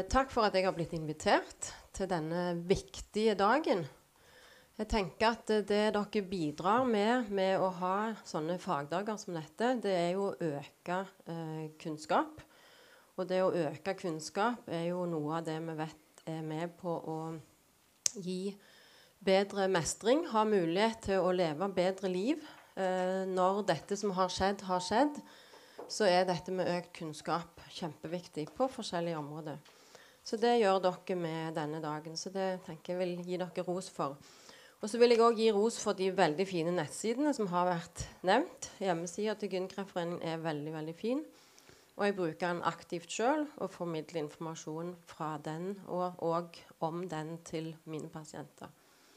Takk for at jeg har blitt invitert til denne viktige dagen. Jeg tenker at det dere bidrar med å ha sånne fagdager som dette, det er jo å øke kunnskap. Og det å øke kunnskap er jo noe av det vi vet er med på å gi bedre mestring, ha mulighet til å leve bedre liv. Når dette som har skjedd, så er dette med økt kunnskap kjempeviktig på forskjellige områder. Så det gjør dere med denne dagen, så det tenker jeg vil gi dere ros for. Og så vil jeg også gi ros for de veldig fine nettsidene som har vært nevnt. Hjemmesiden til Gynkreftforeningen er veldig, veldig fin. Og jeg bruker den aktivt selv og formidler informasjon fra den og om den til mine pasienter.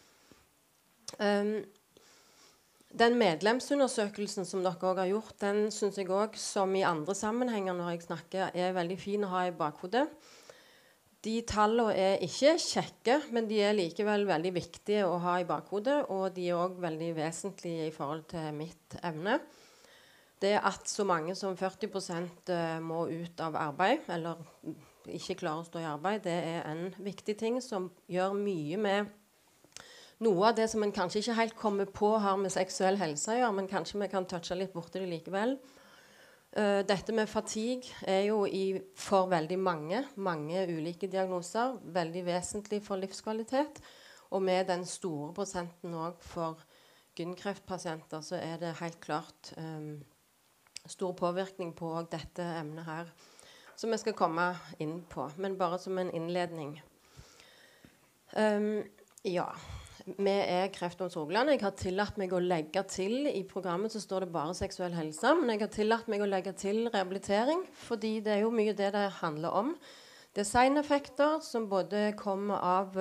Den medlemsundersøkelsen som dere også har gjort, den synes jeg også, som i andre sammenhenger når jeg snakker, er veldig fin å ha i bakhodet. De tallene er ikke kjekke, men de er likevel veldig viktige å ha i bakhodet, og de er også veldig vesentlige i forhold til mitt evne. Det at så mange som 40% må ut av arbeid, eller ikke klarer å stå i arbeid, det er en viktig ting som gjør mye med noe av det som en kanskje ikke helt kommer på har med seksuell helse å gjøre, men kanskje vi kan touche litt borti det likevel. Dette med fatigue er jo for veldig mange ulike diagnoser veldig vesentlig for livskvalitet, og med den store prosenten også for gynkreftpasienter så er det helt klart stor påvirkning på dette emnet her, som vi skal komme inn på, men bare som en innledning. Ja, vi er Kreftomsorg Rogaland. Jeg har tillatt meg å legge til, i programmet så står det bare seksuell helse, men jeg har tillatt meg å legge til rehabilitering, fordi det er jo mye det handler om. Designeffekter som både kommer av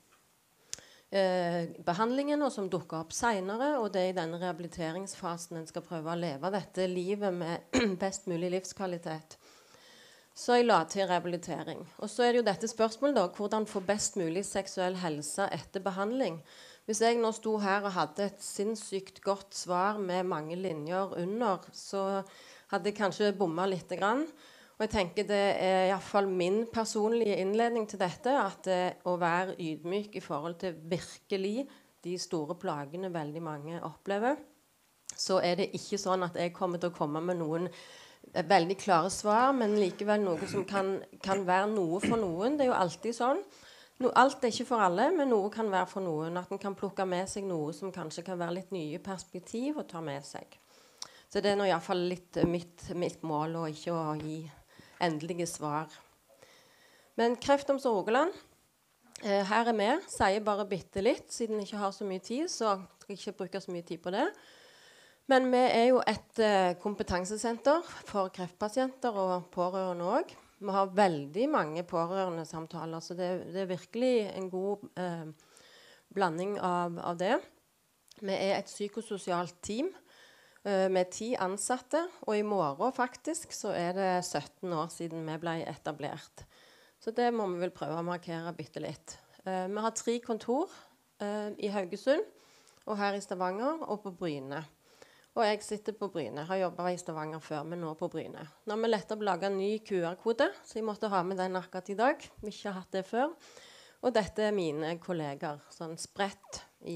behandlingen og som dukker opp senere, og det er i denne rehabiliteringsfasen en skal prøve å leve dette livet med best mulig livskvalitet. Så jeg la til rehabilitering. Og så er det jo dette spørsmålet da, hvordan få best mulig seksuell helse etter behandling. Hvis jeg nå sto her og hadde et sinnssykt godt svar med mange linjer under, så hadde jeg kanskje bommet litt grann. Og jeg tenker det er i hvert fall min personlige innledning til dette, at å være ydmyk i forhold til virkelig de store plagene veldig mange opplever, så er det ikke sånn at jeg kommer til å komme med noen veldig klare svar, men likevel noe som kan være noe for noen. Det er jo alltid sånn. Alt er ikke for alle, men noe kan være for noen. At en kan plukke med seg noe som kanskje kan være litt nye perspektiv å ta med seg. Så det er nå i hvert fall litt mitt mål, og ikke å gi endelige svar. Men Kreftomsorg Rogaland, her er vi, sier bare bitte litt, siden jeg ikke har så mye tid, så skal jeg ikke bruke så mye tid på det. Men vi er jo et kompetansesenter for kreftpasienter og pårørende også. Vi har veldig mange pårørende samtaler, så det er virkelig en god blanding av det. Vi er et psykososialt team med 10 ansatte, og i morgen faktisk så er det 17 år siden vi ble etablert. Så det må vi vel prøve å markere bitte litt. Vi har 3 kontor i Haugesund, og her i Stavanger, og på Bryne. Og jeg sitter på Bryne. Jeg har jobbet i Stavanger før, men nå på Bryne. Nå har vi lett å lage en ny QR-kode, så jeg måtte ha med den akkurat i dag. Vi ikke har hatt det før. Og dette er mine kolleger, sånn spredt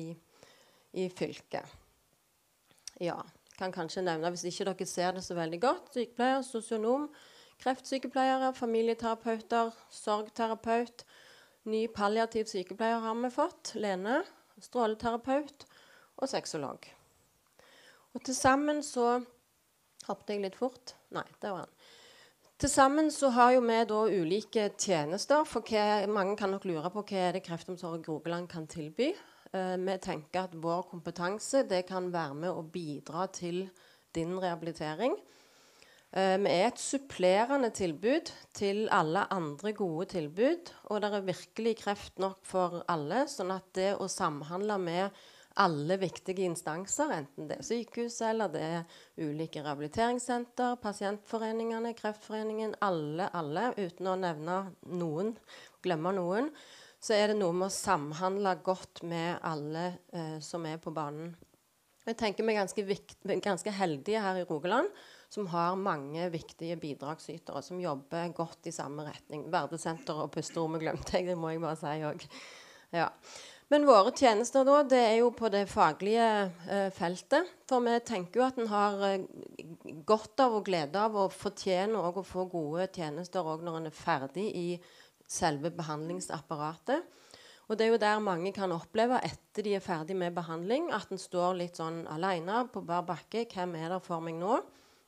i fylket. Ja, kan kanskje nevne, hvis ikke dere ser det så veldig godt, sykepleier, sosionom, kreftsykepleiere, familieterapeuter, sorgterapeut, ny palliativ sykepleier har vi fått, Lene, stråleterapeut og sexolog. Og til sammen så hoppet jeg litt fort. Nei, det var han. Til sammen så har jo vi da ulike tjenester, for mange kan nok lure på hva det Kreftomsorg Rogaland kan tilby. Vi tenker at vår kompetanse det kan være med å bidra til din rehabilitering. Vi er et supplerende tilbud til alle andre gode tilbud, og det er virkelig kreft nok for alle, sånn at det å samhandle med alle viktige instanser, enten det er sykehus eller det er ulike rehabiliteringssenter, pasientforeningene, kreftforeningen, alle, uten å nevne noen, glemme noen, så er det noe med å samhandle godt med alle som er på banen. Jeg tenker vi er ganske heldige her i Rogaland, som har mange viktige bidragsytere som jobber godt i samme retning. Verdesenter og pusterommet glemte jeg, det må jeg bare si også. Ja. Men våre tjenester da, det er jo på det faglige feltet. For vi tenker jo at en har godt av og glede av og fortjener også å få gode tjenester også når en er ferdig i selve behandlingsapparatet. Og det er jo der mange kan oppleve etter de er ferdig med behandling, at en står litt sånn alene på bar bakke. Hvem er der for meg nå?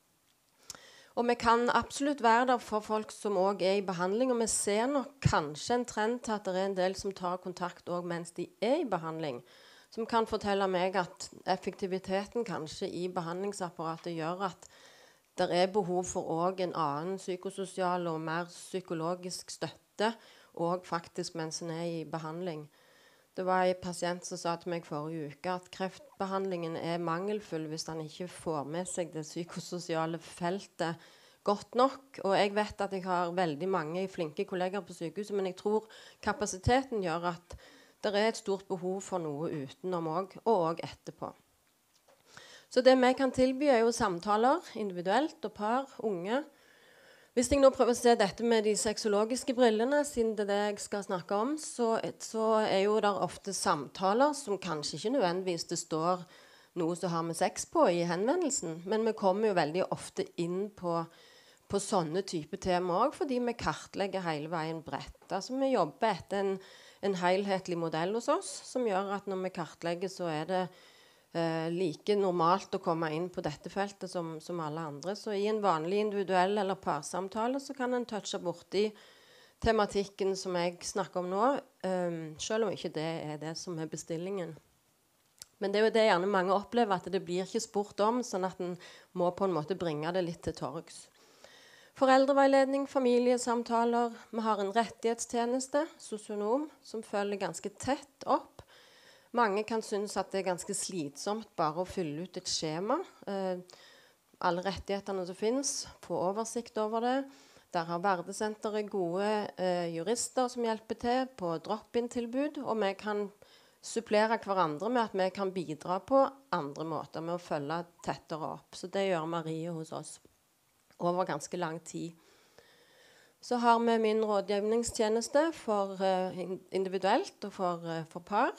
Og vi kan absolutt være der for folk som også er i behandling, og vi ser nok kanskje en trend til at det er en del som tar kontakt også mens de er i behandling, som kan fortelle meg at effektiviteten kanskje i behandlingsapparatet gjør at det er behov for også en annen psykososial og mer psykologisk støtte, og faktisk mens en er i behandling. Det var en pasient som sa til meg forrige uke at kreftbehandlingen er mangelfull hvis han ikke får med seg det psykososiale feltet godt nok. Og jeg vet at jeg har veldig mange flinke kolleger på sykehuset, men jeg tror kapasiteten gjør at det er et stort behov for noe utenom også, og også etterpå. Så det vi kan tilby er jo samtaler, individuelt og par, unge. Hvis jeg nå prøver å se dette med de sexologiske brillene, siden det er det jeg skal snakke om, så er jo der ofte samtaler som kanskje ikke nødvendigvis det står noe som har med sex på i henvendelsen, men vi kommer jo veldig ofte inn på sånne type tema også, fordi vi kartlegger hele veien bredt. Altså vi jobber etter en helhetlig modell hos oss, som gjør at når vi kartlegger så er det like normalt å komme inn på dette feltet som alle andre. Så i en vanlig individuell eller parsamtale så kan en touche borti tematikken som jeg snakker om nå, selv om ikke det er det som er bestillingen. Men det er jo det gjerne mange opplever, at det blir ikke spurt om, sånn at en må på en måte bringe det litt til torgs. Foreldreveiledning, familiesamtaler. Vi har en rettighetstjeneste, sosionom, som følger ganske tett opp. Mange kan synes at det er ganske slitsomt bare å fylle ut et skjema. Alle rettighetene som finnes, få oversikt over det. Der har Verdesenteret gode jurister som hjelper til på drop-in-tilbud, og vi kan supplere hverandre med at vi kan bidra på andre måter med å følge tettere opp. Så det gjør Marie hos oss over ganske lang tid. Så har vi min rådgivningstjeneste for individuelt og for par.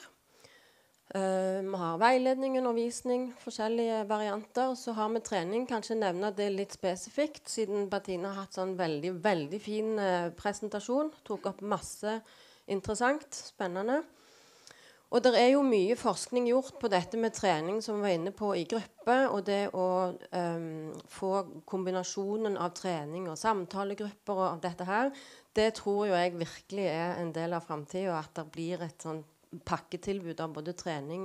Vi har veiledning, undervisning, forskjellige varianter. Så har vi trening, kanskje nevne det litt spesifikt, siden Bettina har hatt sånn veldig, veldig fin presentasjon. Tok opp masse interessant, spennende. Og det er jo mye forskning gjort på dette med trening som vi var inne på i gruppe, og det å få kombinasjonen av trening og samtalegrupper og dette her, det tror jo jeg virkelig er en del av fremtiden, at det blir et sånn pakketilbud av både trening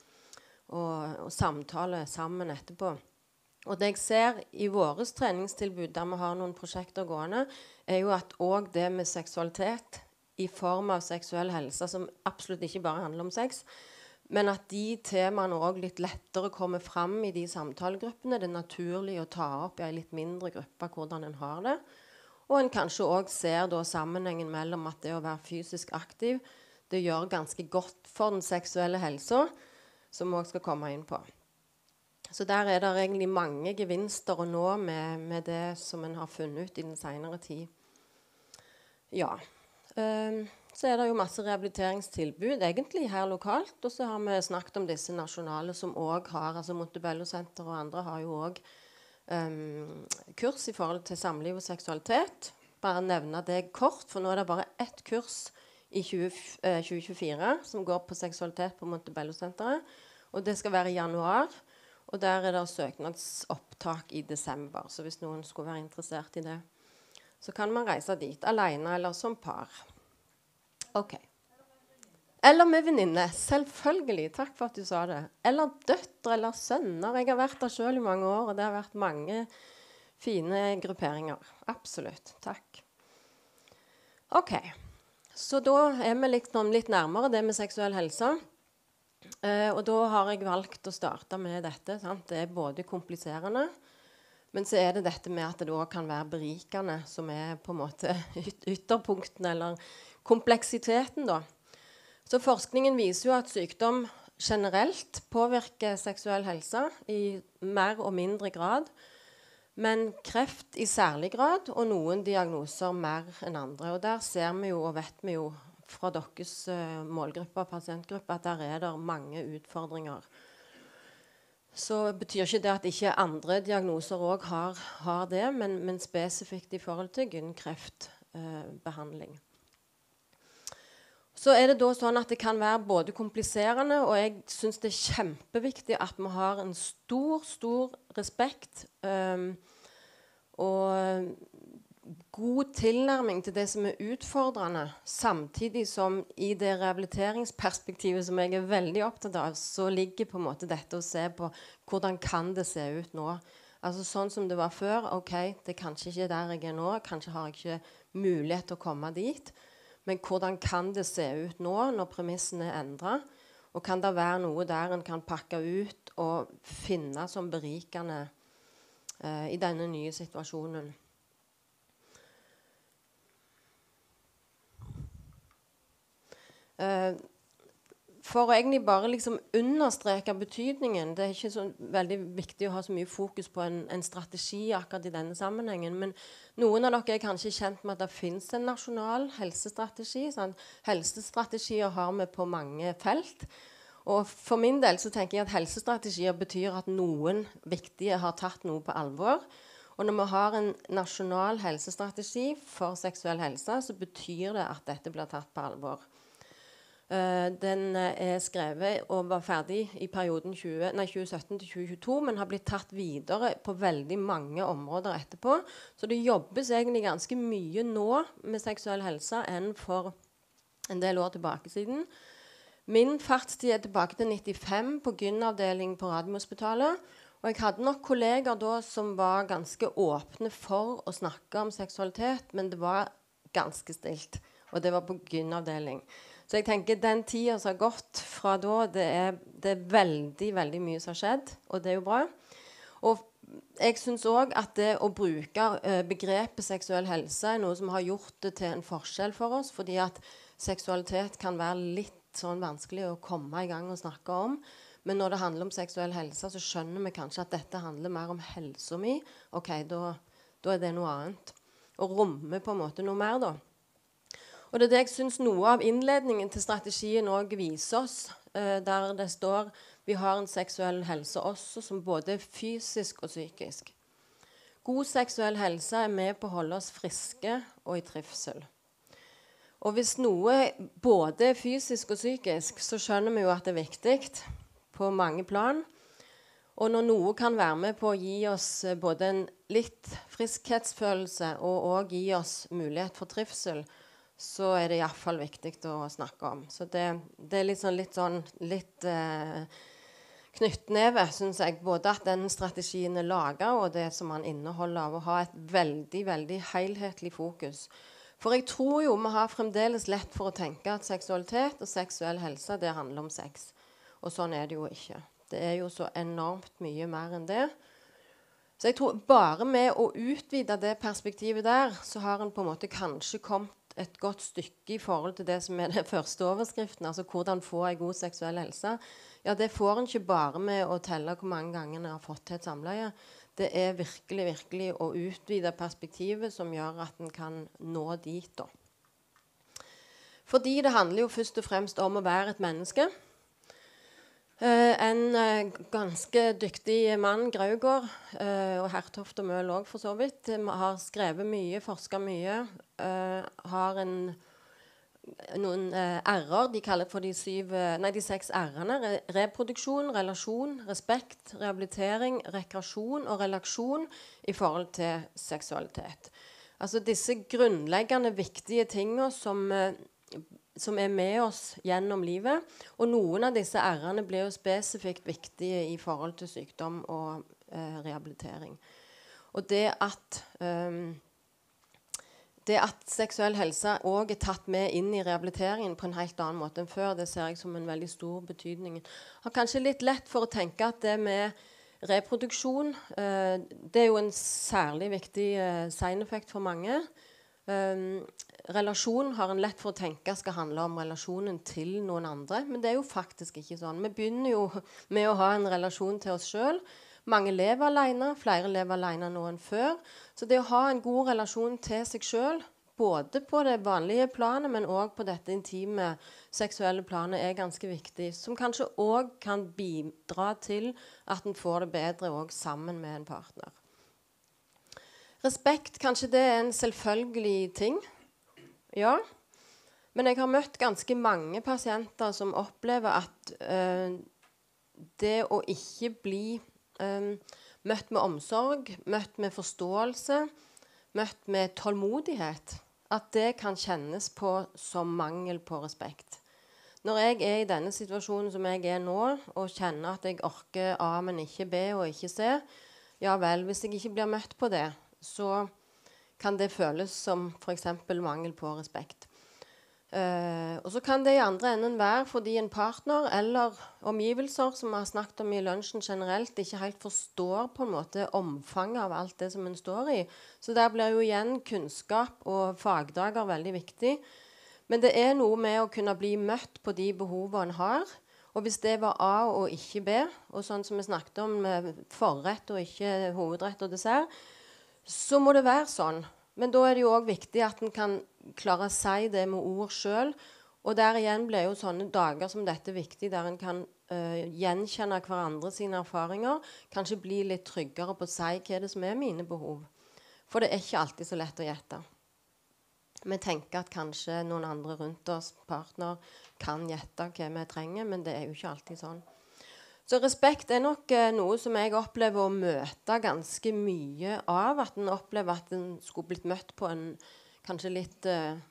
og samtale sammen etterpå. Og det jeg ser i våres treningstilbud, der vi har noen prosjekter gående, er jo at også det med seksualitet i form av seksuell helse, som absolutt ikke bare handler om sex, men at de temaene også litt lettere kommer frem i de samtalegruppene. Det er naturlig å ta opp i en litt mindre gruppe hvordan en har det. Og en kanskje også ser da sammenhengen mellom at det å være fysisk aktiv, det gjør ganske godt for den seksuelle helsa, som vi også skal komme inn på. Så der er det egentlig mange gevinster å nå med det som en har funnet ut i den senere tid. Ja. Så er det jo masse rehabiliteringstilbud egentlig her lokalt, og så har vi snakket om disse nasjonale som også har, altså Montebello Senter og andre har jo også kurs i forhold til samliv og seksualitet. Bare nevne det kort, for nå er det bare ett kurs i 2024 som går på seksualitet på Montebello Senteret, og det skal være i januar, og der er det søknadsopptak i desember, så hvis noen skulle være interessert i det, så kan man reise dit alene eller som par. Ok. Eller med venninne, selvfølgelig, takk for at du sa det. Eller døtre eller sønner, jeg har vært der selv i mange år, og det har vært mange fine grupperinger. Absolutt, takk. Ok. Så da er vi litt nærmere det med seksuell helse. Og da har jeg valgt å starte med dette. Sant? Det er både kompliserende, men så er det dette med at det også kan være berikende, som er på en måte ytterpunktene, eller kompleksiteten da. Så forskningen viser jo at sykdom generelt påvirker seksuell helse i mer og mindre grad, men kreft i særlig grad, og noen diagnoser mer enn andre. Og der ser vi jo, og vet vi jo fra deres målgruppe og pasientgruppe, at der er det mange utfordringer. Så betyr ikke det at ikke andre diagnoser også har det, men spesifikt i forhold til gynnkreftbehandling. Så er det da sånn at det kan være både kompliserende, og jeg synes det er kjempeviktig at vi har en stor respekt og god tilnærming til det som er utfordrende, samtidig som i det rehabiliteringsperspektivet som jeg er veldig opptatt av, så ligger på en måte dette å se på hvordan kan det se ut nå. Altså sånn som det var før, ok, det er kanskje ikke der jeg er nå, kanskje har jeg ikke mulighet til å komme dit, men hvordan kan det se ut nå når premissene er endret? Og kan det være noe der en kan pakke ut og finne som berikende i denne nye situasjonen? For å egentlig bare liksom understreke betydningen, det er ikke så veldig viktig å ha så mye fokus på en strategi akkurat i denne sammenhengen, men noen av dere er kanskje kjent med at det finnes en nasjonal helsestrategi. Sånn. Helsestrategier har vi på mange felt, og for min del så tenker jeg at helsestrategier betyr at noen viktige har tatt noe på alvor, og når vi har en nasjonal helsestrategi for seksuell helse, så betyr det at dette blir tatt på alvor. Den er skrevet og var ferdig i perioden 2017 til 2022, men har blitt tatt videre på veldig mange områder etterpå. Så det jobbes egentlig ganske mye nå med seksuell helse enn for en del år tilbake siden. Min fartstid er tilbake til 95 på gynavdeling på Radiumhospitalet. Og jeg hadde nok kolleger da som var ganske åpne for å snakke om seksualitet, men det var ganske stilt, og det var på gynavdeling. Så jeg tenker den tiden som har gått fra da, det er veldig mye som har skjedd, og det er jo bra. Og jeg synes også at det å bruke begrepet seksuell helse er noe som har gjort det til en forskjell for oss, fordi at seksualitet kan være litt sånn vanskelig å komme i gang og snakke om. Men når det handler om seksuell helse, så skjønner vi kanskje at dette handler mer om helsa mi. Ok, da er det noe annet. Og rommer på en måte noe mer da. Og det er det jeg synes noe av innledningen til strategien også viser oss, der det står vi har en seksuell helse også som både er fysisk og psykisk. God seksuell helse er med på å holde oss friske og i trivsel. Og hvis noe både er fysisk og psykisk, så skjønner vi jo at det er viktig på mange plan. Og når noe kan være med på å gi oss både en litt friskhetsfølelse og også gi oss mulighet for trivsel, så er det i hvert fall viktig å snakke om. Så det er litt knyttneve, synes jeg, både at den strategien er laget, og det som man inneholder av å ha et veldig helhetlig fokus. For jeg tror jo vi har fremdeles lett for å tenke at seksualitet og seksuell helse, det handler om sex. Og sånn er det jo ikke. Det er jo så enormt mye mer enn det. Så jeg tror bare med å utvide det perspektivet der, så har en på en måte kanskje kommet et godt stykke i forhold til det som er den første overskriften, altså hvordan få en god seksuell helse. Ja, det får en ikke bare med å telle hvor mange ganger en har fått til et samleie. Det er virkelig å utvide perspektivet som gjør at en kan nå dit da. Fordi det handler jo først og fremst om å være et menneske. En ganske dyktig mann, Graugård, og Hertoft og Møhl også for så vidt, har skrevet mye, forsket mye, har noen R-er, de kaller for de 6 R-ene, reproduksjon, relasjon, respekt, rehabilitering, rekreasjon og relaksjon i forhold til seksualitet. Altså disse grunnleggende viktige tingene som er med oss gjennom livet, og noen av disse R-ene blir jo spesifikt viktige i forhold til sykdom og rehabilitering. Og det at seksuell helse også er tatt med inn i rehabiliteringen på en helt annen måte enn før, det ser jeg som en veldig stor betydning. Jeg har kanskje litt lett for å tenke at det med reproduksjon, det er jo en særlig viktig signeffekt for mange. relasjon har en lett for å tenke skal handle om relasjonen til noen andre, men det er jo faktisk ikke sånn. Vi begynner jo med å ha en relasjon til oss selv. Mange lever alene, flere lever alene nå enn før. Så det å ha en god relasjon til seg selv, både på det vanlige planet, men også på dette intime, seksuelle planet, er ganske viktig. Som kanskje også kan bidra til at en får det bedre også sammen med en partner. Respekt, kanskje det er en selvfølgelig ting. Ja. Men jeg har møtt ganske mange pasienter som opplever at det å ikke bli møtt med omsorg, møtt med forståelse, møtt med tålmodighet, at det kan kjennes på som mangel på respekt. Når jeg er i denne situasjonen som jeg er nå, og kjenner at jeg orker A, men ikke B og ikke C, ja vel, hvis jeg ikke blir møtt på det, så kan det føles som for eksempel mangel på respekt. Og så kan det i andre enden være fordi en partner eller omgivelser som vi har snakket om i lunsjen generelt ikke helt forstår på en måte omfanget av alt det som en står i. Så der blir jo igjen kunnskap og fagdager veldig viktig. Men det er noe med å kunne bli møtt på de behovene en har. Og hvis det var A og ikke B, og sånn som vi snakket om med forrett og ikke hovedrett og dessert, så må det være sånn. Men da er det jo også viktig at en kan klare å si det med ord selv. Og der igjen blir jo sånne dager som dette viktig, der en kan gjenkjenne hverandre sine erfaringer, kanskje bli litt tryggere på å si hva er det som er mine behov. For det er ikke alltid så lett å gjette. Vi tenker at kanskje noen andre rundt oss, partner, kan gjette hva vi trenger, men det er jo ikke alltid sånn. Så respekt er nok noe som jeg opplever å møte ganske mye av. At en opplever at en skulle blitt møtt på en kanskje litt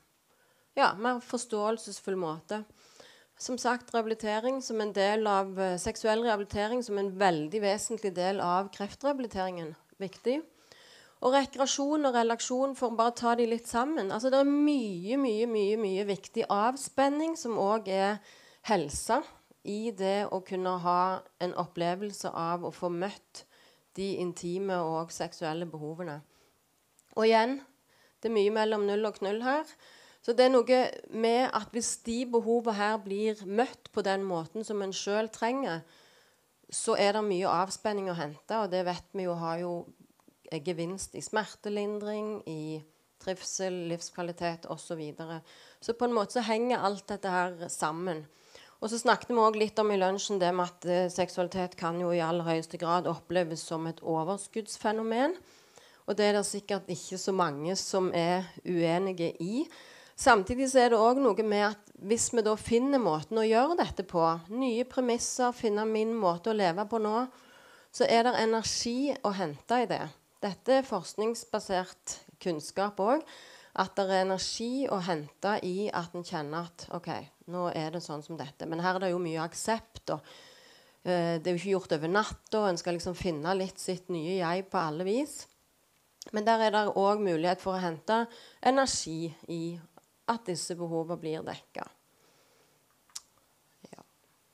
mer forståelsesfull måte. Som sagt, rehabilitering som en del av seksuell rehabilitering som en veldig vesentlig del av kreftrehabiliteringen. Viktig. Og rekreasjon og relasjon, for å bare ta de litt sammen. Altså det er mye viktig avspenning som også er helse i det å kunne ha en opplevelse av å få møtt de intime og seksuelle behovene. Og igjen, det er mye mellom null og knull her. Så det er noe med at hvis de behovene her blir møtt på den måten som en selv trenger, så er det mye avspenning å hente, og det vet vi jo har jo gevinst i smertelindring, i trivsel, livskvalitet og så videre. Så på en måte så henger alt dette her sammen. Og så snakket vi også litt om i lunsjen det med at seksualitet kan jo i aller høyeste grad oppleves som et overskuddsfenomen. Og det er det sikkert ikke så mange som er uenige i. Samtidig så er det også noe med at hvis vi da finner måten å gjøre dette på, nye premisser, finne min måte å leve på nå, så er det energi å hente i det. Dette er forskningsbasert kunnskap også. At det er energi å hente i at en kjenner at ok, nå er det sånn som dette. Men her er det jo mye aksept, og det er jo ikke gjort over natt, og en skal liksom finne litt sitt nye jeg på alle vis. Men der er det også mulighet for å hente energi i at disse behovene blir dekket. Ja.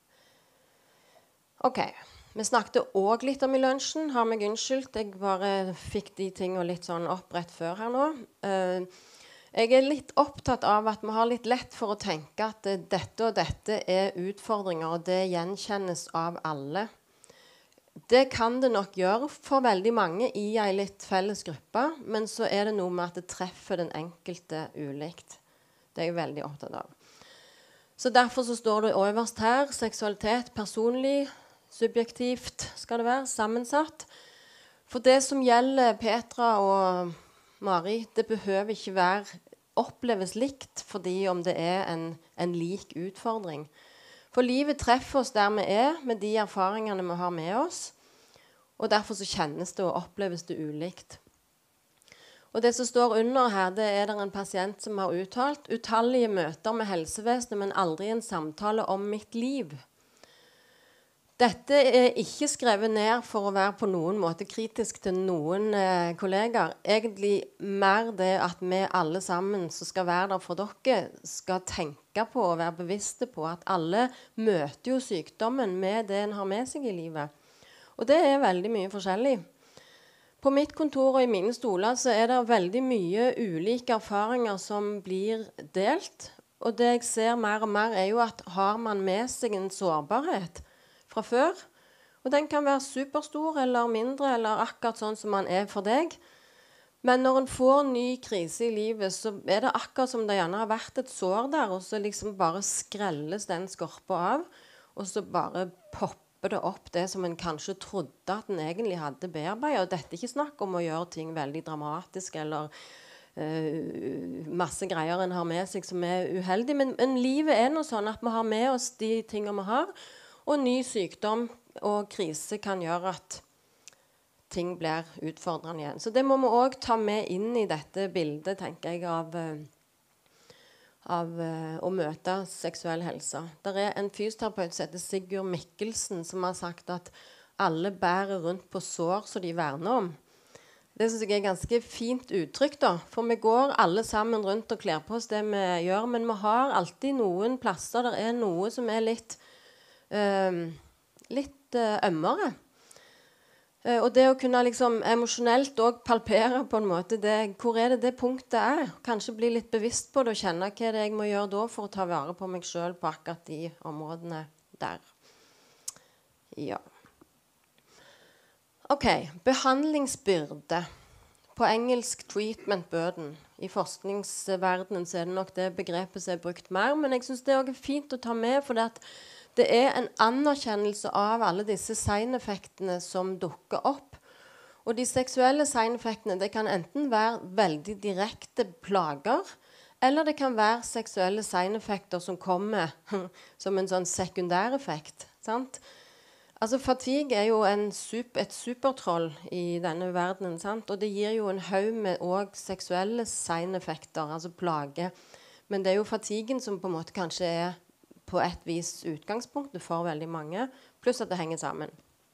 Ok, vi snakket også litt om i lunsjen. Har meg unnskyldt, jeg bare fikk de tingene litt sånn opp rett før her nå. Jeg er litt opptatt av at vi har litt lett for å tenke at dette og dette er utfordringer, og det gjenkjennes av alle. Det kan det nok gjøre for veldig mange i en litt felles gruppe, men så er det noe med at det treffer den enkelte ulikt. Det er jeg veldig opptatt av. Så derfor så står det øverst her, seksualitet, personlig, subjektivt skal det være, sammensatt. For det som gjelder Petra og Mari, det behøver ikke oppleves likt fordi om det er en lik utfordring. For livet treffer oss der vi er, med de erfaringene vi har med oss. Og derfor så kjennes det og oppleves det ulikt. Og det som står under her, det er en pasient som har uttalt utallige møter med helsevesenet, men aldri en samtale om mitt liv. Dette er ikke skrevet ned for å være på noen måte kritisk til noen kollegaer. Egentlig mer det at vi alle sammen som skal være der for dere, skal tenke på og være bevisste på at alle møter jo sykdommen med det en har med seg i livet. Og det er veldig mye forskjellig. På mitt kontor og i mine stoler så det veldig mye ulike erfaringer som blir delt. Og det jeg ser mer og mer jo at har man med seg en sårbarhet fra før, og den kan være superstor eller mindre, eller akkurat sånn som man for deg. Men når en får ny krise i livet, så det akkurat som det gjerne har vært et sår der, og så liksom bare skrelles den skorpa av, og så bare popper det opp det som en kanskje trodde at en egentlig hadde bearbeidet. Og dette ikke snakk om å gjøre ting veldig dramatisk, eller masse greier en har med seg som uheldig. Men livet noe sånn at vi har med oss de tingene vi har, og ny sykdom og krise kan gjøre at ting blir utfordrende igjen. Så det må vi også ta med inn i dette bildet, tenker jeg, av å møte seksuell helse. Det en fysioterapeut som heter Sigurd Mikkelsen, som har sagt at alle bærer rundt på sår som de verner om. Det synes jeg ganske fint uttrykk, da. For vi går alle sammen rundt og kler på oss det vi gjør, men vi har alltid noen plasser der noe som litt ømmere. Og det å kunne liksom emosjonelt også palpere på en måte hvor det punktet kanskje bli litt bevisst på det og kjenne hva det jeg må gjøre da for å ta vare på meg selv på akkurat de områdene der. Ja. Ok, behandlingsbyrde. På engelsk treatment burden. I forskningsverdenen så det nok det begrepet som brukt mer, men jeg synes det også fint å ta med, for det en anerkjennelse av alle disse seineffektene som dukker opp. Og de seksuelle seineffektene, det kan enten være veldig direkte plager, eller det kan være seksuelle seineffekter som kommer som en sånn sekundæreffekt. Sant? Altså fatigue jo et supertroll i denne verdenen, sant? Og det gir jo en haug med også seksuelle seineffekter, altså plager. Men det jo fatiguen som på en måte kanskje på et vis utgangspunktet for veldig mange, pluss at det henger sammen.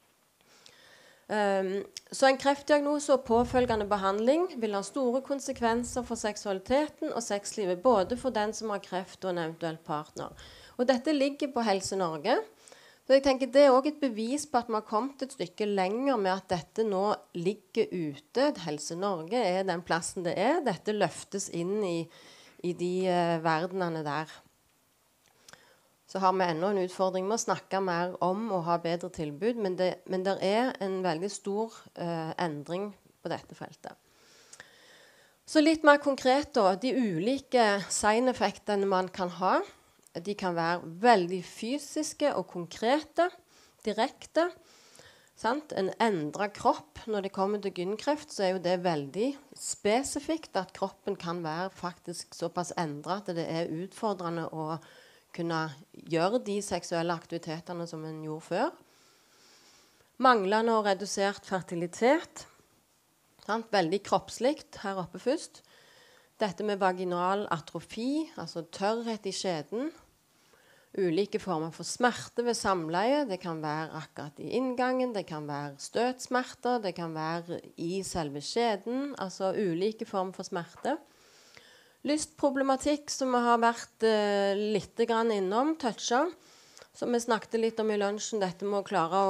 Så en kreftdiagnose og påfølgende behandling vil ha store konsekvenser for seksualiteten og sexlivet, både for den som har kreft og en eventuell partner. Og dette ligger på Helse Norge. Så jeg tenker det også et bevis på at vi har kommet et stykke lenger med at dette nå ligger ute. Helse Norge den plassen det Dette løftes inn i de verdenene der. Så har vi enda en utfordring med å snakke mer om å ha bedre tilbud, men det en veldig stor endring på dette feltet. Så litt mer konkret da, de ulike seineffektene man kan ha, de kan være veldig fysiske og konkrete, direkte. Sant? En endret kropp, når det kommer til gynkreft, så jo det veldig spesifikt at kroppen kan være faktisk såpass endret at det utfordrende å kunne gjøre de seksuelle aktivitetene som en gjorde før. Manglende og redusert fertilitet. Sant? Veldig kroppslikt her oppe først. Dette med vaginal atrofi, altså tørrhet i skjeden. Ulike former for smerte ved samleie. Det kan være akkurat i inngangen, det kan være støtsmerter, det kan være i selve skjeden, altså ulike former for smerte. Lystproblematikk som vi har vært litt grann innom, toucha, som vi snakket litt om i lunsjen, dette med å klare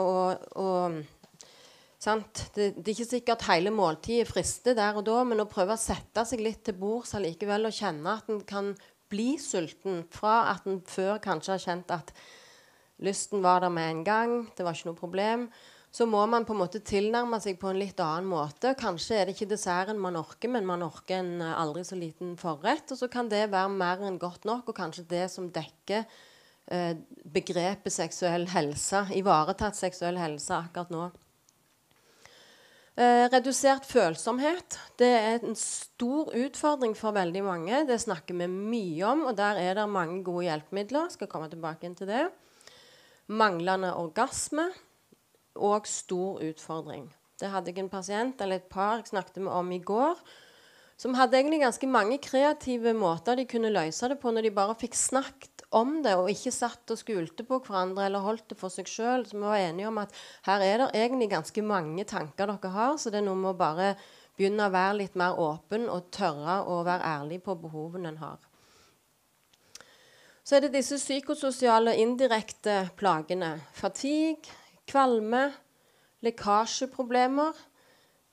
sant? Det ikke sikkert hele måltidet frister der og da, men å prøve å sette seg litt til bords allikevel og kjenne at en kan bli sulten fra at en før kanskje har kjent at lysten var der med en gang, det var ikke noe problem. Så må man på en måte tilnærme seg på en litt annen måte. Kanskje det ikke desserten man orker, men man orker en aldri så liten forrett. Og så kan det være mer enn godt nok, og kanskje det som dekker begrepet seksuell helse, ivaretatt seksuell helse akkurat nå. Redusert følsomhet, det en stor utfordring for veldig mange. Det snakker vi mye om, og der det mange gode hjelpemidler. Skal komme tilbake inn til det. Manglende orgasme. Og stor utfordring. Det hadde jeg en pasient, eller et par jeg snakket med om i går, som hadde egentlig ganske mange kreative måter de kunne løse det på når de bare fikk snakket om det, og ikke satt og skulte på hverandre eller holdt det for seg selv. Så vi var enige om at her det egentlig ganske mange tanker dere har, så det noe med å bare begynne å være litt mer åpen og tørre å være ærlig på behovene en har. Så det disse psykososiale indirekte plagene. Fatigue, kvalme, lekkasjeproblemer,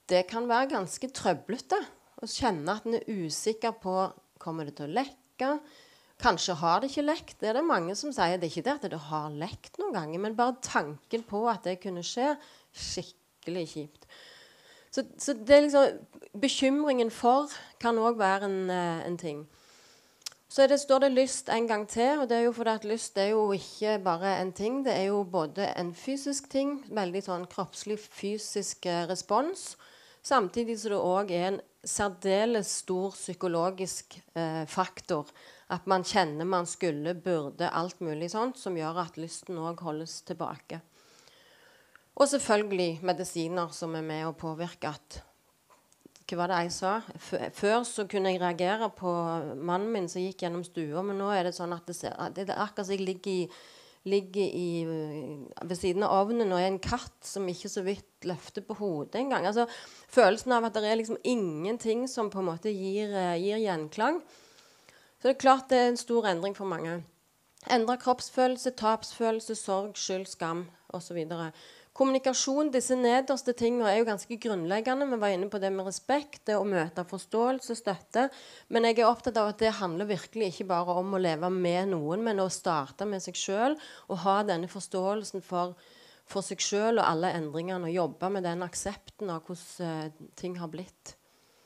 det kan være ganske trøblete å kjenne at en usikker på, kommer det til å lekke? Kanskje har det ikke lekt. Det er det mange som sier. Det er ikke det at det har lekt noen ganger, men bare tanken på at det kunne skje, skikkelig kjipt. Så det er liksom, bekymringen for kan også være en ting. Så står det lyst en gang til, og det er jo fordi at lyst er jo ikke bare en ting, det er jo både en fysisk ting, veldig sånn kroppslig fysisk respons, samtidig som det også er en særdeles stor psykologisk faktor, at man kjenner man skulle, burde, alt mulig sånt, som gjør at lysten også holdes tilbake. Og selvfølgelig medisiner som er med å påvirke at, hva var det jeg sa? Før så kunne jeg reagere på mannen min som gikk gjennom stua, men nå er det sånn at det er akkurat som jeg ligger ved siden av ovnen og er en katt som ikke så vidt løfter på hodet en gang. Altså, følelsen av at det er liksom ingenting som på en måte gir gjenklang. Så det er klart det er en stor endring for mange. Endret kroppsfølelse, tapsfølelse, sorg, skyld, skam og så videre. Kommunikasjon, disse nederste tingene er jo ganske grunnleggende. Vi var inne på det med respekt, det å møte forståelse, støtte. Men jeg er opptatt av at det handler virkelig ikke bare om å leve med noen, men å starte med seg selv og ha denne forståelsen for seg selv og alle endringene, og jobbe med den aksepten av hvordan ting har blitt.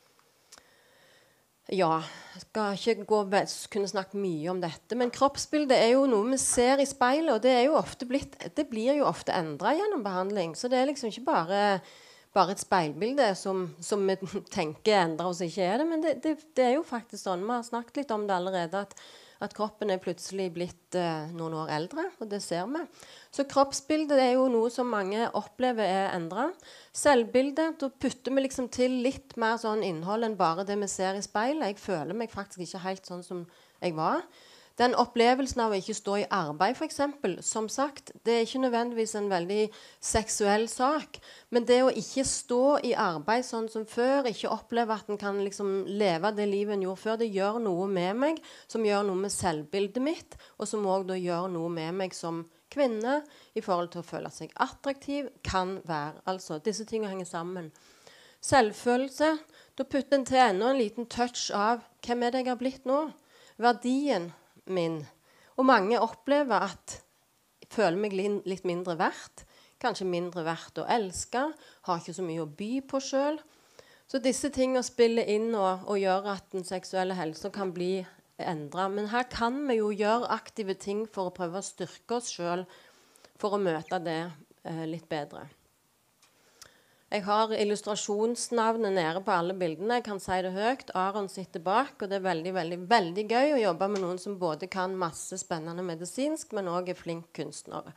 Ja, jeg skal ikke kunne snakke mye om dette, men kroppsbildet er jo noe vi ser i speilet, og det er jo ofte det blir jo ofte endret gjennom behandling, så det er liksom ikke bare et speilbilde som vi tenker endrer oss ikke er det, men det er jo faktisk sånn, vi har snakket litt om det allerede, at kroppen er plutselig blitt noen år eldre, og det ser vi. Så kroppsbildet er jo noe som mange opplever er endret. Selvbildet, da putter vi liksom til litt mer sånn innhold enn bare det vi ser i speilet. Jeg føler meg faktisk ikke helt sånn som jeg var. Den opplevelsen av å ikke stå i arbeid, for eksempel, som sagt, det er ikke nødvendigvis en veldig seksuell sak, men det å ikke stå i arbeid sånn som før, ikke oppleve at en kan liksom leve det livet en gjorde før, det gjør noe med meg, som gjør noe med selvbildet mitt, og som også da gjør noe med meg som kvinne i forhold til å føle seg attraktiv, kan være. Altså, disse tingene henger sammen. Selvfølelse, da putter en til enda en liten touch av hvem er det jeg har blitt nå? Verdien min. Og mange opplever at jeg føler meg litt mindre verdt, kanskje mindre verdt å elske, har ikke så mye å by på selv. Så disse tingene spiller inn og gjør at den seksuelle helsen kan bli endret. Men her kan vi jo gjøre aktive ting for å prøve å styrke oss selv for å møte det litt bedre. Jeg har illustrasjonsnavnet nede på alle bildene. Jeg kan si det høyt. Aron sitter bak, og det er veldig, veldig, veldig gøy å jobbe med noen som både kan masse spennende medisinsk, men også er flink kunstnere.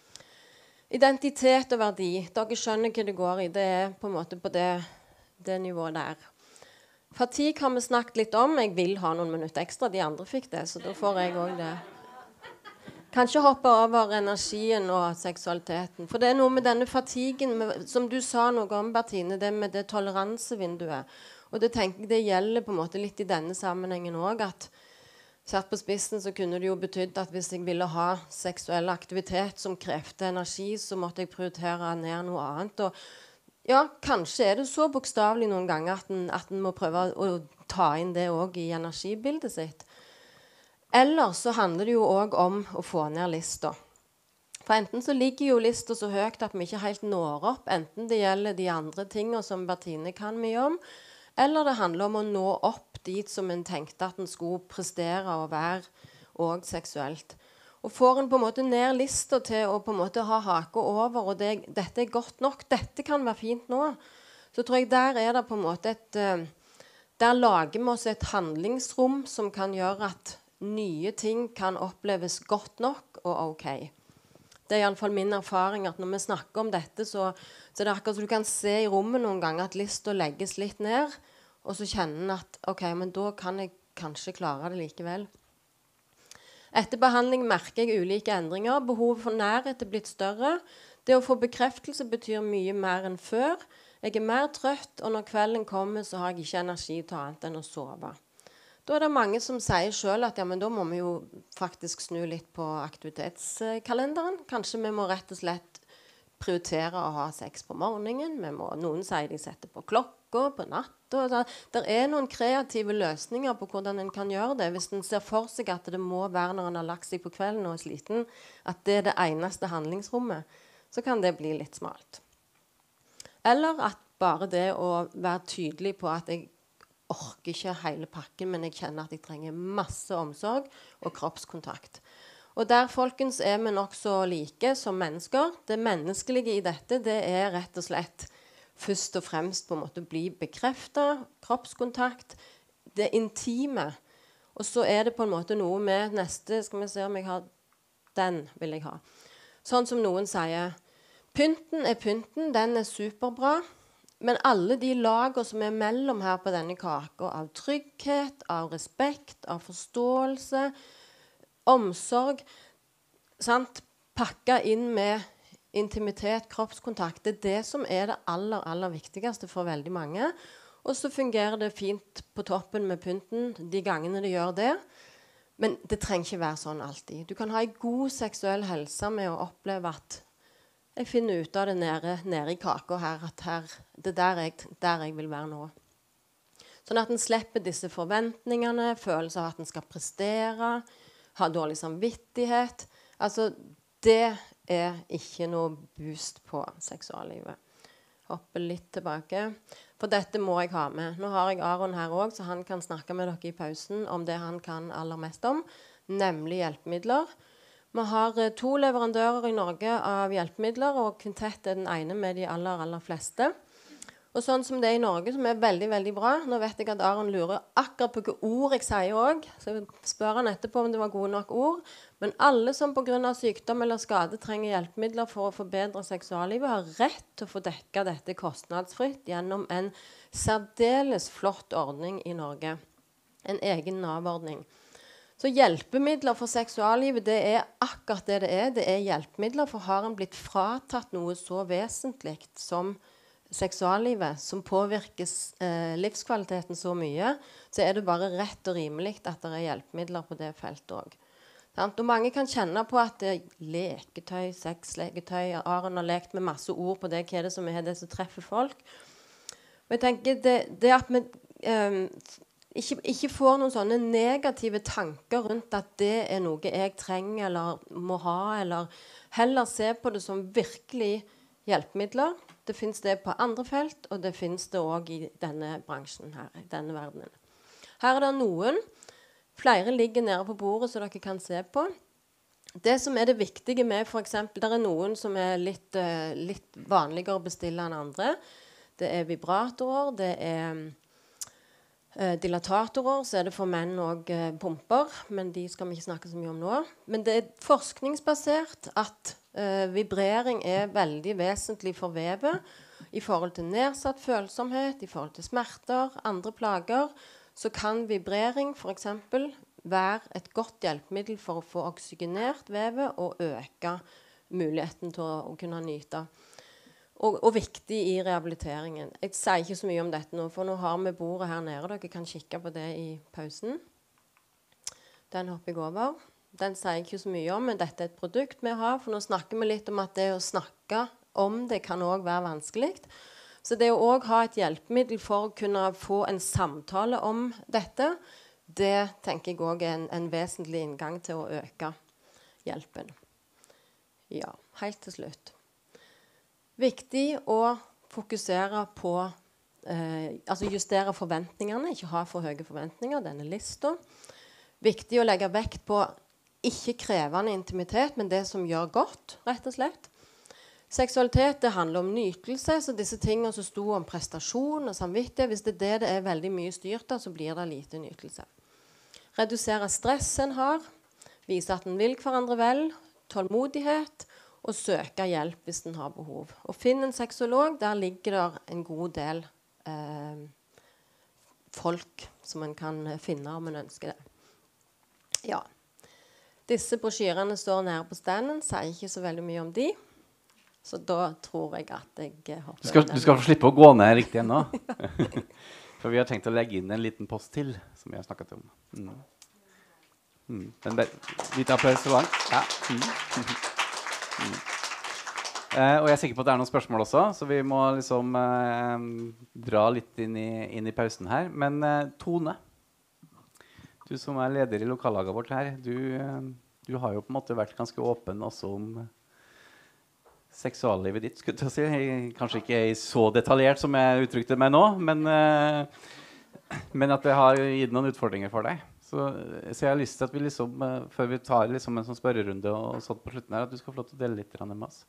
Identitet og verdi. Dere skjønner hva det går i. Det er på en måte på det nivået der. Fatigue har vi snakket litt om. Jeg vil ha noen minutter ekstra. De andre fikk det, så da får jeg også det. Kanskje hoppe over energien og seksualiteten. For det er noe med denne fatiguen, som du sa noe om, Bertine, det med det toleransevinduet. Og det tenker jeg det gjelder på en måte litt i denne sammenhengen også, at satt på spissen så kunne det jo betydd at hvis jeg ville ha seksuell aktivitet som krevde energi, så måtte jeg prioritere ned noe annet. Og ja, kanskje er det så bokstavelig noen ganger at en må prøve å ta inn det også i energibildet sitt. Eller så handler det jo også om å få ned lista. For enten så ligger jo lista så høyt at vi ikke helt når opp, enten det gjelder de andre tingene som Bertine kan mye om, eller det handler om å nå opp dit som en tenkte at en skulle prestere og være også seksuelt. Og får en på en måte ned lista til å på en måte ha hake over, og dette er godt nok, dette kan være fint nå, så tror jeg der er det på en måte der lager vi oss et handlingsrom som kan gjøre at nye ting kan oppleves godt nok og ok. Det er i alle fall min erfaring at når vi snakker om dette, så er det akkurat som du kan se i rommet noen ganger at lista legges litt ned, og så kjenner en at ok, men da kan jeg kanskje klare det likevel. Etter behandling merker jeg ulike endringer. Behovet for nærhet er blitt større. Det å få bekreftelse betyr mye mer enn før. Jeg er mer trøtt, og når kvelden kommer så har jeg ikke energi til annet enn å sove. Da er det mange som sier selv at ja, men da må vi jo faktisk snu litt på aktivitetskalenderen. Kanskje vi må rett og slett prioritere å ha sex på morgenen. Noen sier de setter på klokka, på natta. Det noen kreative løsninger på hvordan en kan gjøre det. Hvis en ser for seg at det må være når en har lagt seg på kvelden og er sliten, at det det eneste handlingsrommet, så kan det bli litt smalt. Eller at bare det å være tydelig på at jeg orker ikke hele pakken, men jeg kjenner at jeg trenger masse omsorg og kroppskontakt. Og der, folkens, vi nok så like som mennesker. Det menneskelige i dette, det rett og slett først og fremst på en måte bli bekreftet, kroppskontakt, det intime. Og så det på en måte noe med neste, skal vi se om jeg har, den vil jeg ha. Sånn som noen sier, pynten pynten, den superbra, men alle de lager som mellom her på denne kaka, av trygghet, av respekt, av forståelse, omsorg, sant? Pakket inn med intimitet, kroppskontakt. Det som det aller, aller viktigste for veldig mange. Og så fungerer det fint på toppen med pynten de gangene det gjør det. Men det trenger ikke være sånn alltid. Du kan ha en god seksuell helse med å oppleve at jeg finner ut av det nede i kaka her, at det der jeg vil være nå. Sånn at en slipper disse forventningene, følelser av at en skal prestere, ha dårlig samvittighet. Altså, det ikke noe boost på seksuallivet. Hoppe litt tilbake. For dette må jeg ha med. Nå har jeg Aron her også, så han kan snakke med dere i pausen om det han kan aller mest om, nemlig hjelpemidler. Vi har 2 leverandører i Norge av hjelpemidler, og Kvintett den ene med de aller, aller fleste. Og sånn som det i Norge, som veldig, veldig bra. Nå vet jeg at Aron lurer akkurat på hvilke ord jeg sier også. Så jeg spør han etterpå om det var gode nok ord. Men alle som på grunn av sykdom eller skade trenger hjelpemidler for å forbedre seksuallivet, har rett til å få dekket dette kostnadsfritt gjennom en særdeles flott ordning i Norge. En egen NAV-ordning. Så hjelpemidler for seksuallivet, det akkurat det. Det hjelpemidler, for har en blitt fratatt noe så vesentlig som seksuallivet, som påvirker livskvaliteten så mye, så det bare rett og rimelig at det hjelpemidler på det feltet også. Og mange kan kjenne på at leketøy, sexleketøy, Aron har lekt med masse ord på det, hva det som det som treffer folk. Men jeg tenker, det at vi ikke får noen sånne negative tanker rundt at det noe jeg trenger eller må ha, eller heller se på det som virkelig hjelpemidler. Det finnes det på andre felt, og det finnes det også i denne bransjen her, i denne verdenen. Her det noen. Flere ligger nede på bordet, så dere kan se på. Det som det viktige med, for eksempel, det noen som litt vanligere å bestille enn andre. Det vibratorer, det dilatatorer, så det for menn og pumper, men de skal vi ikke snakke så mye om nå. Men det forskningsbasert at vibrering veldig vesentlig for vevet i forhold til nedsatt følsomhet, i forhold til smerter, andre plager, så kan vibrering for eksempel være et godt hjelpemiddel for å få oksygenert vevet og øke muligheten til å kunne nyte. Og viktig i rehabiliteringen. Jeg sier ikke så mye om dette nå, for nå har vi bordet her nede. Dere kan kikke på det i pausen. Den hopper jeg over. Den sier jeg ikke så mye om, men dette et produkt vi har. For nå snakker vi litt om at det å snakke om det kan også være vanskelig. Så det å også ha et hjelpemiddel for å kunne få en samtale om dette, det tenker jeg også en vesentlig inngang til å øke hjelpen. Ja, helt til slutt. Viktig å fokusere på, altså justere forventningene, ikke ha for høye forventninger, denne lista. Viktig å legge vekt på ikke krevende intimitet, men det som gjør godt, rett og slett. Seksualitet, det handler om nytelse, så disse tingene som sto om prestasjon og samvittighet, hvis det veldig mye styrt av, så blir det lite nytelse. Redusere stress en har, vise at en vil hverandre vel, tålmodighet, og søke hjelp hvis en har behov. Og finn en sexolog, der ligger der en god del folk som en kan finne om en ønsker det. Ja. Disse brosjyrene står nede på standen, sier ikke så veldig mye om de. Så da tror jeg at jeg hopper Du skal få slippe å gå ned riktig ennå. For vi har tenkt å legge inn en liten post til, som vi har snakket om. En litt applaus så langt. Ja. Og jeg er sikker på at det noen spørsmål også, så vi må liksom dra litt inn i pausen her. Men Tone, du som leder i lokallaget vårt her, du har jo på en måte vært ganske åpen også om seksuallivet ditt, skulle jeg si. Kanskje ikke så detaljert som jeg uttrykte meg nå, men at det har gitt noen utfordringer for deg. Så jeg har lyst til at vi liksom, før vi tar liksom en sånn spørrerunde og sånt på slutten her, at du skal få lov til å dele litt med oss.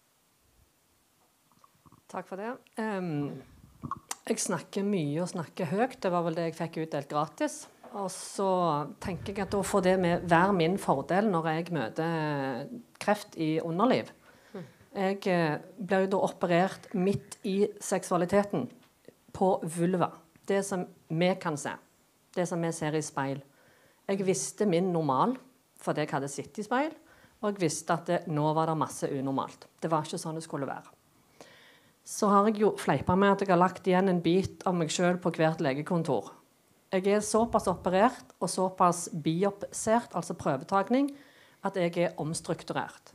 Takk for det. Jeg snakker mye og snakker høyt. Det var vel det jeg fikk utdelt gratis. Og så tenker jeg at da får det med hver min fordel når jeg møter kreft i underliv. Jeg ble jo da operert midt i seksualiteten på vulva. Det som vi kan se. Det som vi ser i speil. Jeg visste min normal, fordi jeg hadde sett i speil, og jeg visste at nå var det masse unormalt. Det var ikke sånn det skulle være. Så har jeg jo fleipet med at jeg har lagt igjen en bit av meg selv på hvert legekontor. Jeg såpass operert og såpass biopsert, altså prøvetagning, at jeg omstrukturert.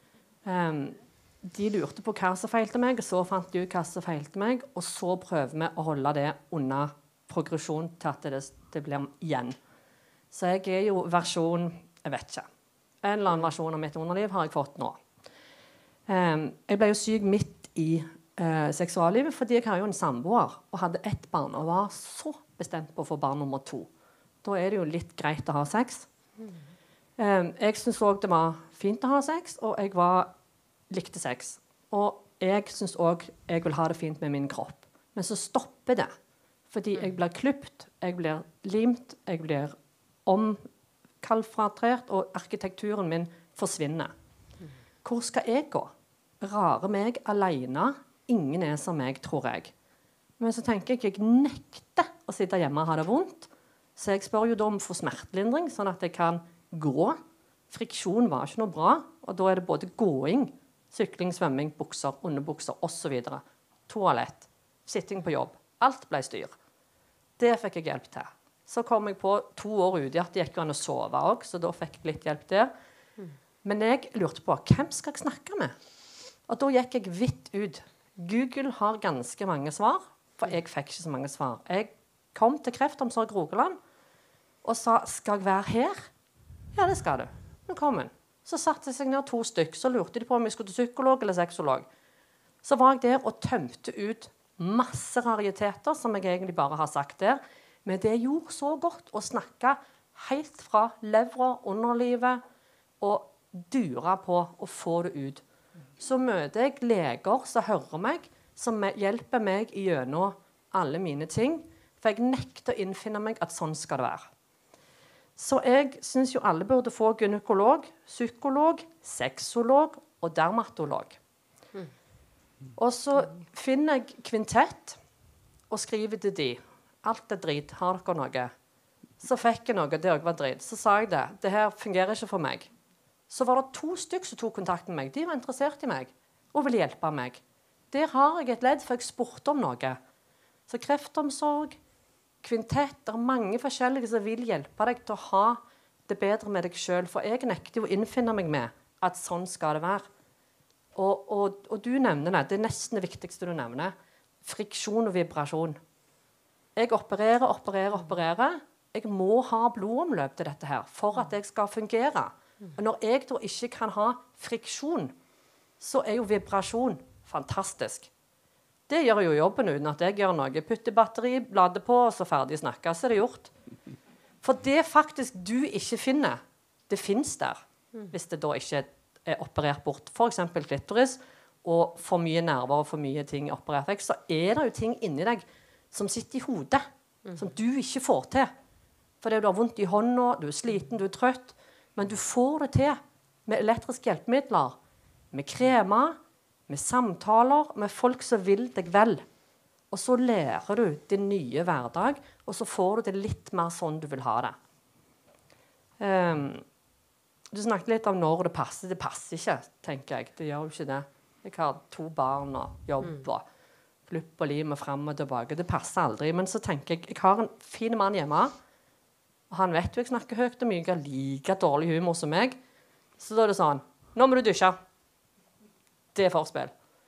De lurte på hva som feilte meg, og så fant de ut hva som feilte meg, og så prøver vi å holde det under progresjon til at det blir igjen. Så jeg jo versjon, jeg vet ikke. En eller annen versjon av mitt underliv har jeg fått nå. Jeg ble jo syk midt i seksuallivet, fordi jeg har jo en samboer og hadde ett barn, og var så bestemt på å få barn nummer 2. Da det jo litt greit å ha sex. Jeg synes også det var fint å ha sex, og jeg likte sex. Og jeg synes også jeg vil ha det fint med min kropp. Men så stopper det, fordi jeg blir klipt, jeg blir limt, jeg blir omkalfratrert, og arkitekturen min forsvinner. Hvor skal jeg gå? Rare meg alene. Ingen som meg, tror jeg. Men så tenker jeg nekter å sitte hjemme og ha det vondt. Så jeg spør jo da om å få smertelindring, sånn at jeg kan gå. Friksjon var ikke noe bra, og da det både gåing, sykling, svømming, bukser, underbukser, og så videre. Toalett, sitting på jobb. Alt ble styr. Det fikk jeg hjelp til. Så kom jeg på 2 år ute at det gikk an å sove også, så da fikk jeg litt hjelp der. Men jeg lurte på, hvem skal jeg snakke med? Og da gikk jeg vidt ut. Google har ganske mange svar, for jeg fikk ikke så mange svar. Jeg kom til Kreftomsorg Rogaland og sa, skal jeg være her? Ja, det skal du. Velkommen. Så satte jeg seg ned 2 stykker, så lurte de på om jeg skulle til psykolog eller sexolog. Så var jeg der og tømte ut masse rariteter, som jeg egentlig bare har sagt der. Men det gjorde så godt å snakke helt fra levra, underlivet, og dure på å få det ut. Så møter jeg leger som hører meg, som hjelper meg gjennom alle mine ting, for jeg nekter å innfinne meg at sånn skal det være. Så jeg synes jo alle burde få gynekolog, psykolog, sexolog og dermatolog. Og så finner jeg kvintett og skriver til de. Alt drit, har dere noe? Så fikk jeg noe, det også var drit. Så sa jeg det her fungerer ikke for meg. Så var det 2 stykker som tok kontakt med meg. De var interessert i meg og ville hjelpe meg. Der har jeg et ledd, for jeg spurte om noe. Så kreftomsorg, kvintett, det mange forskjellige som vil hjelpe deg til å ha det bedre med deg selv, for jeg nekter jo å innfinne meg med at sånn skal det være. Og du nevner det nesten det viktigste du nevner. Friksjon og vibrasjon. Jeg opererer. Jeg må ha blodomløp til dette her for at jeg skal fungere. Og når jeg da ikke kan ha friksjon, så jo vibrasjon fantastisk. Det gjør jo jobben uten at jeg gjør noe. Putter batteri, lader på, og så ferdig snakket, så det gjort. For det faktisk du ikke finner, det finnes der, hvis det da ikke operert bort. For eksempel klitoris, og for mye nerver og for mye ting operert vekk, så det jo ting inni deg som sitter i hodet, som du ikke får til. Fordi du har vondt i hånda, du sliten, du trøtt, men du får det til med elektriske hjelpemidler, med kremer, med samtaler, med folk som vil deg vel. Og så lærer du din nye hverdag, og så får du det litt mer sånn du vil ha det. Du snakket litt om når det passer. Det passer ikke, tenker jeg. Det gjør jo ikke det. Jeg har 2 barn og jobb og klupp og lim og frem og tilbake. Det passer aldri. Men så tenker jeg har en fin mann hjemme, og han vet jo jeg snakker høyt og mye, jeg har like dårlig humor som meg. Så da det sånn, nå må du dusje. Det forspill.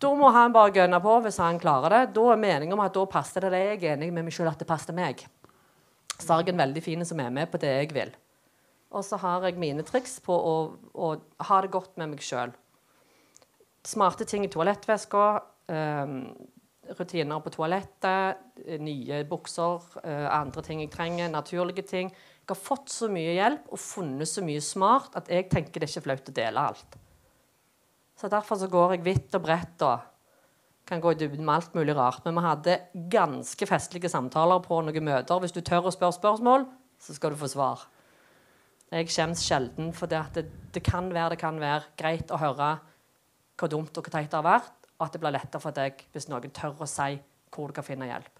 Da må han bare gønne på hvis han klarer det. Da meningen om at da passer det. Jeg enig med meg selv at det passer meg. Så har jeg en veldig fin som med på det jeg vil. Og så har jeg mine triks på å ha det godt med meg selv. Smarte ting i toalettveska, rutiner på toalettet, nye bukser, andre ting jeg trenger, naturlige ting. Jeg har fått så mye hjelp og funnet så mye smart at jeg tenker det er ikke flaut å dele alt. Så derfor så går jeg vidt og bredt og kan gå i dybden med alt mulig rart. Men vi hadde ganske festlige samtaler på noen møter. Hvis du tør å spørre spørsmål, så skal du få svar. Jeg skjems sjelden, for det kan være greit å høre hvor dumt og hvor teit det har vært, og at det blir lettere for deg hvis noen tør å si hvor du kan finne hjelp.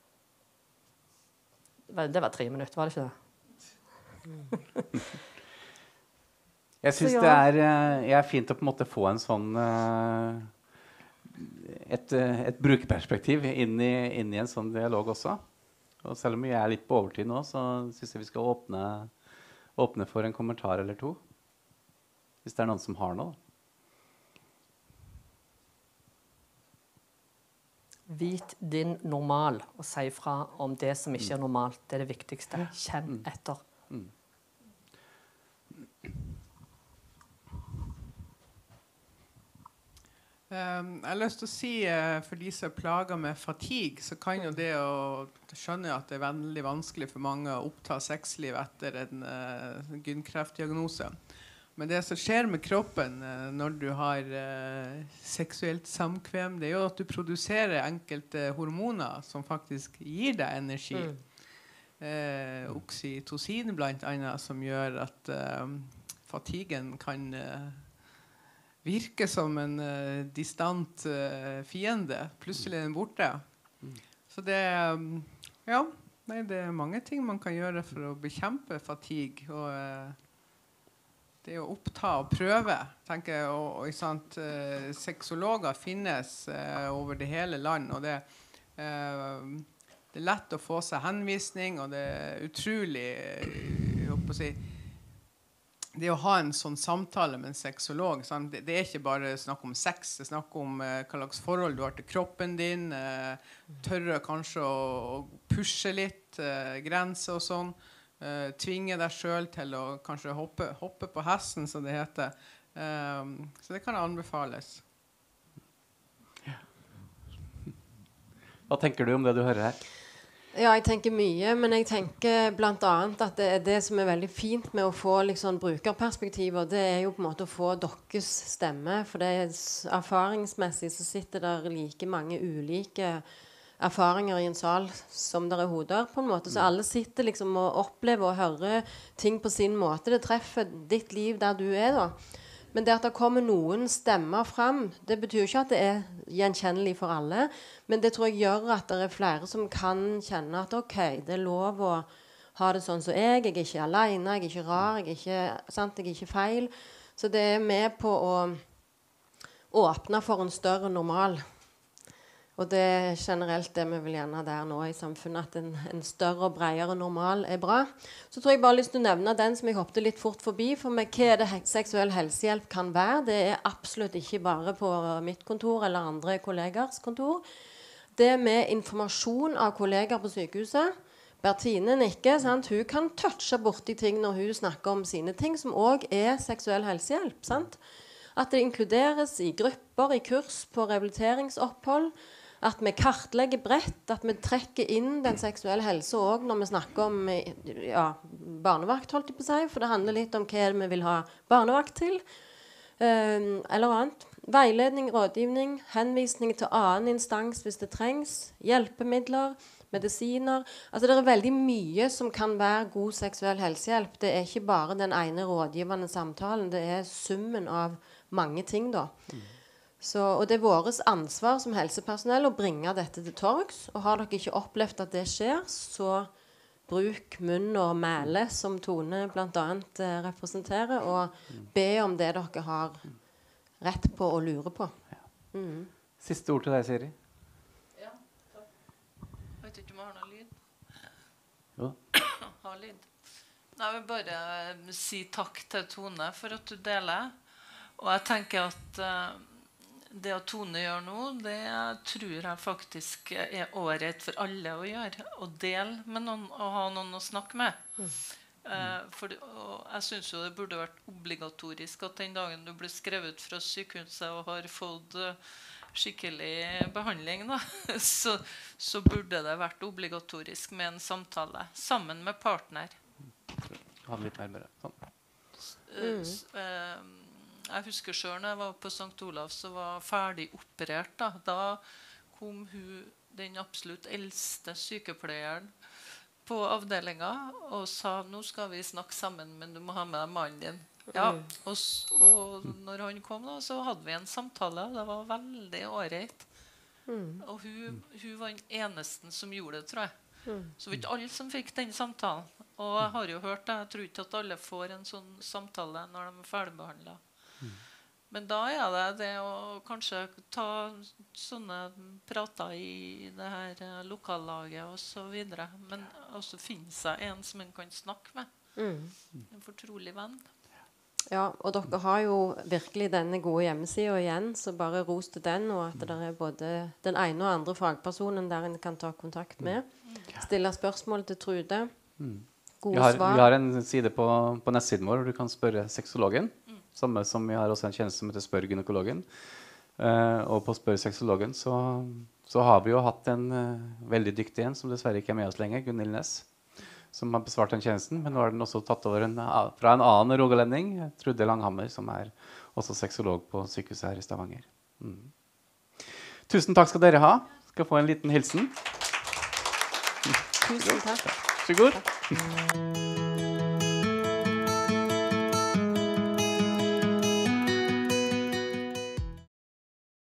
Det var 3 minutter, var det ikke det? Jeg synes det er fint å på en måte få en sånn et brukerperspektiv inn i en sånn dialog også. Og selv om vi er litt på overtid nå, så synes jeg vi skal åpne for en kommentar eller to. Hvis det er noen som har noe. Vit din normal, og si fra om det som ikke er normalt. Det er det viktigste. Kjenn etter. Jeg har lyst til å si, for de som er plaget med fatigue, så kan jo det å skjønne at det er veldig vanskelig for mange å oppta sexliv etter en gynkreftdiagnose. Men det som skjer med kroppen når du har seksuelt samkvem, det er jo at du produserer enkelte hormoner som faktisk gir deg energi. Oxytocin blant annet, som gjør at fatiguen kan virke som en distant fiende. Plutselig er den borte. Så det er mange ting man kan gjøre for å bekjempe fatigue. Og det å oppta og prøve, tenker jeg, og sexologer finnes over det hele land, og det er lett å få seg henvisning, og det er utrolig, jeg håper å si, det å ha en sånn samtale med en sexolog, det er ikke bare snakk om sex, det er snakk om hva slags forhold du har til kroppen din, tørre kanskje å pushe litt, grenser og sånn, tvinge deg selv til å kanskje hoppe på hesten, som det heter. Så det kan anbefales. Hva tenker du om det du hører her? Ja, jeg tenker mye, men jeg tenker blant annet at det er det som er veldig fint med å få liksom brukerperspektiver, det er jo på en måte å få deres stemme, for det er erfaringsmessig så sitter der like mange ulike erfaringer i en sal som der er hoder på en måte, så alle sitter liksom og opplever og hører ting på sin måte. Det treffer ditt liv der du er da. Men det at det kommer noen stemmer frem, det betyr ikke at det er gjenkjennelig for alle, men det tror jeg gjør at det er flere som kan kjenne at ok, det er lov å ha det sånn som jeg er ikke alene, jeg er ikke rar, jeg er ikke feil. Så det er med på å åpne for en større normal. Og det er generelt det vi vil gjerne der nå i samfunnet, at en større og bredere normal er bra. Så tror jeg bare lyst til å nevne den som jeg hoppet litt fort forbi, for meg, hva er det seksuell helsehjelp kan være? Det er absolutt ikke bare på mitt kontor eller andre kollegers kontor. Det med informasjon av kolleger på sykehuset. Bertine nikker, sant? Hun kan touche borti ting når hun snakker om sine ting, som også er seksuell helsehjelp, sant? At det inkluderes i grupper, i kurs, på rehabiliteringsopphold, at vi kartlegger bredt, at vi trekker inn den seksuelle helse også når vi snakker om barnevakt, holdt jeg på å si, for det handler litt om hva vi vil ha barnevakt til, eller annet. Veiledning, rådgivning, henvisning til annen instans hvis det trengs, hjelpemidler, medisiner. Altså det er veldig mye som kan være god seksuell helsehjelp. Det er ikke bare den ene rådgivende samtalen, det er summen av mange ting da. Så, og det er vårt ansvar som helsepersonell å bringe dette til torgs, og har dere ikke opplevd at det skjer, så bruk munn og mæle som Tone blant annet representerer, og be om det dere har rett på og lurer på. Siste ord til deg, Siri. Ja, takk. Jeg vet ikke om jeg har noe lyd. Jo. Har lyd. Jeg vil bare si takk til Tone for at du deler, og jeg tenker at det å Tone gjør nå, det tror jeg faktisk ålreit for alle å gjøre. Å dele med noen og ha noen å snakke med. Og jeg synes jo det burde vært obligatorisk at den dagen du blir skrevet fra sykehuset og har fått skikkelig behandling, da, så burde det vært obligatorisk med en samtale sammen med partner. Ha litt mer bare. Sånn. Jeg husker selv når jeg var på St. Olavs og var ferdig operert. Da kom den absolutt eldste sykepleieren på avdelingen og sa, nå skal vi snakke sammen, men du må ha med deg mannen din. Ja, og når han kom da, så hadde vi en samtale, og det var veldig ålreit. Og hun var den eneste som gjorde det, tror jeg. Så det var ikke alle som fikk den samtalen. Og jeg har jo hørt det, jeg tror ikke at alle får en sånn samtale når de er ferdigbehandlet. Men da det å kanskje ta sånne prater i det her lokallaget og så videre. Men også finne seg en som en kan snakke med. En fortrolig venn. Ja, og dere har jo virkelig denne gode hjemmesiden igjen, så bare ros til den, og at det både den ene og andre fagpersonen der en kan ta kontakt med. Stille spørsmål til Trude. Gode svar. Vi har en side på nettsiden vår hvor du kan spørre sexologen. Samme som vi har også en tjeneste som heter Spør gynekologen. Og på Spør sexologen så har vi jo hatt en veldig dyktig en som dessverre ikke er med oss lenger, Gunhild Næss, som har besvart den tjenesten, men nå har den også tatt over fra en annen rogalending, Trude Langhammer, som er også sexolog på sykehuset her i Stavanger. Tusen takk skal dere ha. Skal få en liten hilsen. Tusen takk. Så god.